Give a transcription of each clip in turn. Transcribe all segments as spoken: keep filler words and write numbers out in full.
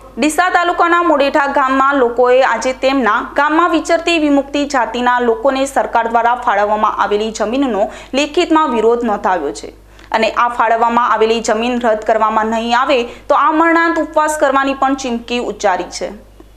ડીસા તાલુકાના મોડેઠા ગામમાં લોકોએ આજે તેમના ગામમાં વિચરતી વિમુક્તિ જાતિના લોકોને સરકાર દ્વારા ફાળવવામાં આવેલી જમીનનો લેખિતમાં વિરોધ નોંધાવ્યો છે અને આ ફાળવવામાં આવેલી જમીન રદ કરવામાં નહીં આવે તો આમરણાંત ઉપવાસ કરવાની પણ ચીમકી ઉચ્ચારી છે।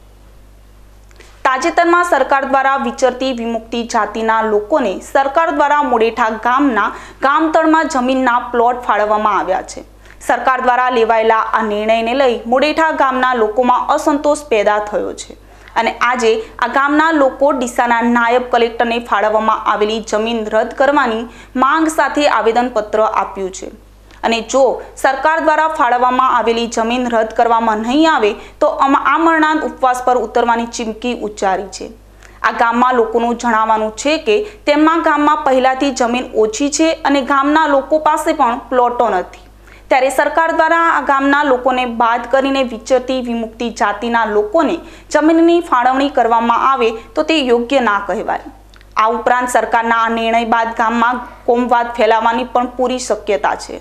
તાજેતરમાં સરકાર દ્વારા વિચરતી વિમુક્તિ જાતિના લોકોને સરકાર દ્વારા મોડેઠા ગામના ગામતળમાં જમીનના પ્લોટ ફાળવવામાં આવ્યા છે। સરકાર દ્વારા લેવાયેલા આ નિર્ણયને લઈ મોડેઠા ગામના લોકોમાં અસંતોષ પેદા થયો છે અને આજે આ ગામના લોકો ડીસાના નાયબ કલેક્ટરને ફાળવવામાં આવેલી જમીન રદ કરવાની માંગ સાથે આવેદનપત્ર આપ્યું છે અને જો સરકાર દ્વારા ફાળવવામાં આવેલી જમીન રદ કરવામાં નહીં આવે તો આમરણાંત ઉપવાસ પર ઉતરવાની ચીમકી ઉચ્ચારી છે। આ ગામમાં લોકોનું જણાવવાનું છે કે તેમના ગામમાં પહેલાથી જમીન ઓછી છે અને ગામના લોકો પાસે પણ પ્લોટો નથી, ત્યારે સરકાર દ્વારા આ ગામના લોકોને બાદ કરીને વિચરતી વિમુક્તિ જાતિના લોકોને જમીનની ફાળવણી કરવામાં આવે તો તે યોગ્ય ના કહેવાય। આ ઉપરાંત સરકારના આ નિર્ણય બાદ ગામમાં કોમવાદ ફેલાવાની પણ પૂરી શક્યતા છે।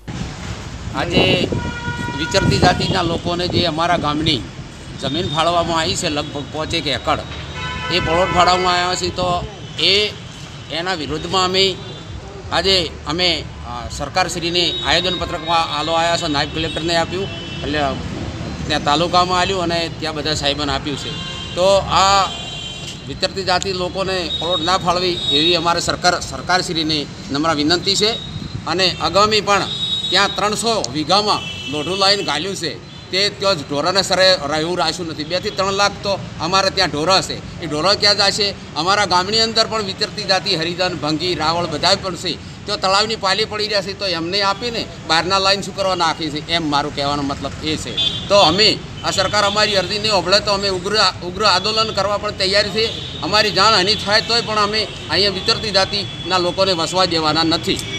આજે વિચરતી જાતિના લોકોને જે અમારા ગામની જમીન ફાળવવામાં આવી છે લગભગ પાંચેક એકડ એ પ્લોટ ફાળવવામાં આવ્યા છે, તો એ એના વિરોધમાં અમે આજે અમે સરકારશ્રીને આવેદનપત્રકમાં આલો આવ્યા છે, નાયબ કલેક્ટરને આપ્યું, એટલે ત્યાં તાલુકામાં આવ્યું અને ત્યાં બધા સાહેબોને આપ્યું છે। તો આ વિચરતી જાતિ લોકોને પ્લોટ ના ફાળવી એવી અમારે સરકાર સરકારશ્રીને નમ્ર વિનંતી છે અને આગામી પણ ત્યાં ત્રણસો વીઘામાં લોઢું લાઈન ગાલ્યું છે, તે ત્યાં જ ઢોરાને સરે રહેવું રાખ્યું નથી। બેથી ત્રણ લાખ તો અમારે ત્યાં ઢોરા છે, એ ઢોરા ક્યાં જશે? અમારા ગામની અંદર પણ વિચરતી જાતિ હરિજન, ભંગી, રાવળ બધા પણ છે, તો તળાવની પાલી પડી રહ્યા છે, તો એમને આપીને બહારના લાઈન શું કરવા નાખી છે, એમ મારું કહેવાનો મતલબ એ છે। તો અમે આ સરકાર અમારી અરજી નહીં ઓભળે તો અમે ઉગ્ર ઉગ્ર આંદોલન કરવા પણ તૈયાર છીએ। અમારી જાણ હાનિ થાય તોય પણ અમે અહીંયા વિચરતી જાતિના લોકોને વસવા દેવાના નથી।